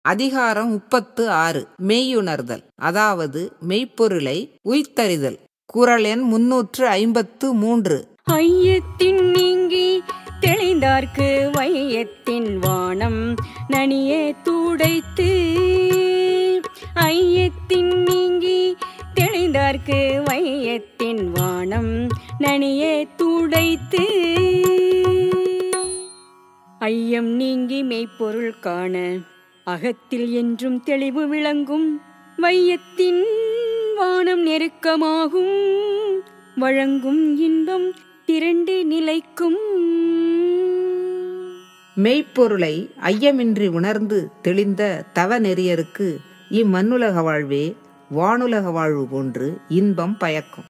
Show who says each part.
Speaker 1: அதிகாரம் 36 மெய்யுணர்தல், அதாவது மெய்ப்பொருளை உய்த்தறிதல். குறள் எண் 353.
Speaker 2: ஐயத்தின் நீங்கி தெளிந்தார்க்கு வையத்தின் வானம் நனியே துடைத்து. ஐயத்தின் நீங்கி தெளிந்தார்க்கு வையத்தின் வானம் நனியே துடைத்து. ஐயம் நீங்கி மெய்ப்பொருள் காண அகத்தில் என்றும் தெளிவு விளங்கும். வையத்தின் வானம் நெருக்கமாகும். வழங்கும் இன்பம் திரண்டு நிலைக்கும்.
Speaker 1: மெய்ப்பொருளை ஐயமின்றி உணர்ந்து தெளிந்த தவ நெறியருக்கு இம்மண்ணுலக வாழ்வே வானுலக வாழ்வு போன்று இன்பம் பயக்கும்.